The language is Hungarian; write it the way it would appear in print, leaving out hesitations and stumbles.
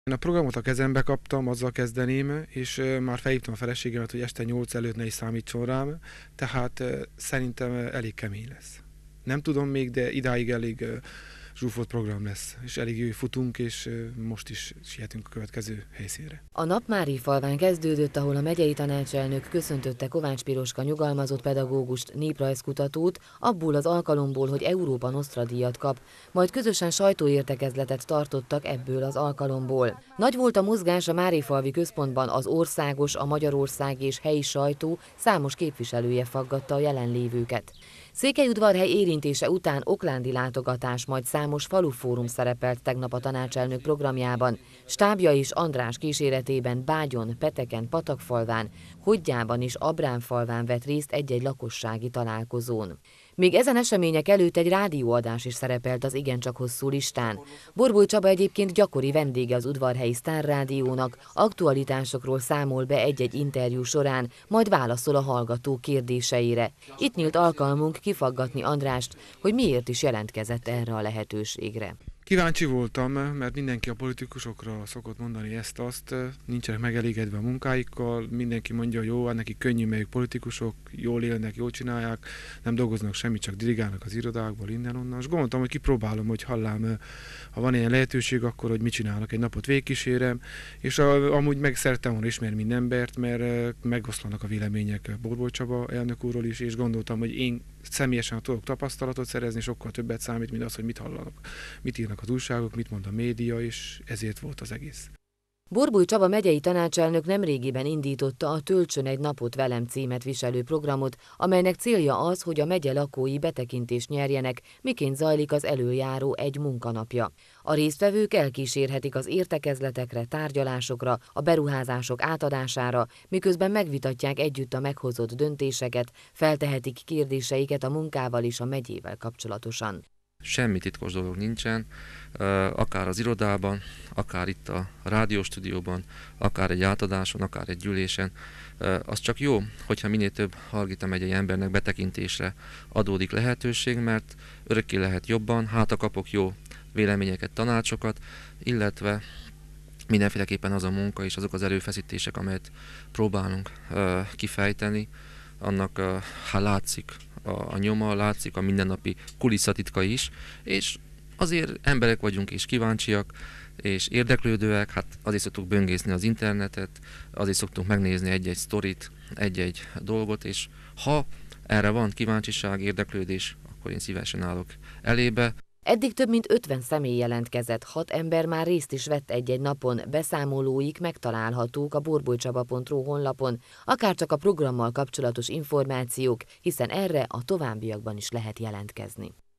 A programot a kezembe kaptam, azzal kezdeném, és már felhívtam a feleségemet, hogy este 8 előtt ne is számítson rám, tehát szerintem elég kemény lesz. Nem tudom még, de idáig elég zsúfolt program lesz, és elég jó futunk, és most is sietünk a következő helyszínre. A nap Márifalván kezdődött, ahol a megyei tanácselnök köszöntötte Kovács Piroska nyugalmazott pedagógust, néprajzkutatót, abból az alkalomból, hogy Európa Nostra díjat kap, majd közösen sajtóértekezletet tartottak ebből az alkalomból. Nagy volt a mozgás a Márifalvi központban, az országos, a magyarországi és helyi sajtó számos képviselője faggatta a jelenlévőket. Székelyudvarhely érintése után oklándi látogatás, majd számos falufórum szerepelt tegnap a tanácselnök programjában. Stábja is András kíséretében Bágyon, Peteken, Patakfalván, Hodgyában és Abránfalván vett részt egy-egy lakossági találkozón. Még ezen események előtt egy rádióadás is szerepelt az igencsak hosszú listán. Borboly Csaba egyébként gyakori vendége az udvarhelyi sztárrádiónak, aktualitásokról számol be egy-egy interjú során, majd válaszol a hallgató kérdéseire. Itt nyílt alkalmunk kifaggatni Andrást, hogy miért is jelentkezett erre a lehetőségre. Kíváncsi voltam, mert mindenki a politikusokra szokott mondani ezt-azt, nincsenek megelégedve a munkáikkal, mindenki mondja, hogy jó, nekik könnyű, melyik politikusok, jól élnek, jól csinálják, nem dolgoznak semmit, csak dirigálnak az irodákból, innen-onnan. És gondoltam, hogy kipróbálom, hogy hallám, ha van ilyen lehetőség, akkor hogy mit csinálok, egy napot végigkísérem, és amúgy meg szerettem volna ismerni minden embert, mert megoszlanak a vélemények Borboly Csaba elnök úrról is, és gondoltam, hogy én személyesen tudok tapasztalatot szerezni, sokkal többet számít, mint az, hogy mit hallanak, mit írnak az újságok, mit mond a média, és ezért volt az egész. Borboly Csaba megyei tanácselnök nemrégiben indította a Töltsön egy napot velem címet viselő programot, amelynek célja az, hogy a megye lakói betekintést nyerjenek, miként zajlik az előjáró egy munkanapja. A résztvevők elkísérhetik az értekezletekre, tárgyalásokra, a beruházások átadására, miközben megvitatják együtt a meghozott döntéseket, feltehetik kérdéseiket a munkával és a megyével kapcsolatosan. Semmi titkos dolog nincsen, akár az irodában, akár itt a rádióstúdióban, akár egy átadáson, akár egy gyűlésen. Az csak jó, hogyha minél több Hargita megyei embernek betekintésre adódik lehetőség, mert örökké lehet jobban, hát kapok jó véleményeket, tanácsokat, illetve mindenféleképpen az a munka és azok az erőfeszítések, amelyet próbálunk kifejteni, annak látszik a nyoma, látszik a mindennapi kulisszatitka is, és azért emberek vagyunk és kíváncsiak, és érdeklődőek, hát azért szoktuk böngészni az internetet, azért szoktunk megnézni egy-egy sztorit, egy-egy dolgot, és ha erre van kíváncsiság, érdeklődés, akkor én szívesen állok elébe. Eddig több mint 50 személy jelentkezett, 6 ember már részt is vett egy-egy napon, beszámolóik megtalálhatók a borbolycsaba.ru honlapon, akárcsak a programmal kapcsolatos információk, hiszen erre a továbbiakban is lehet jelentkezni.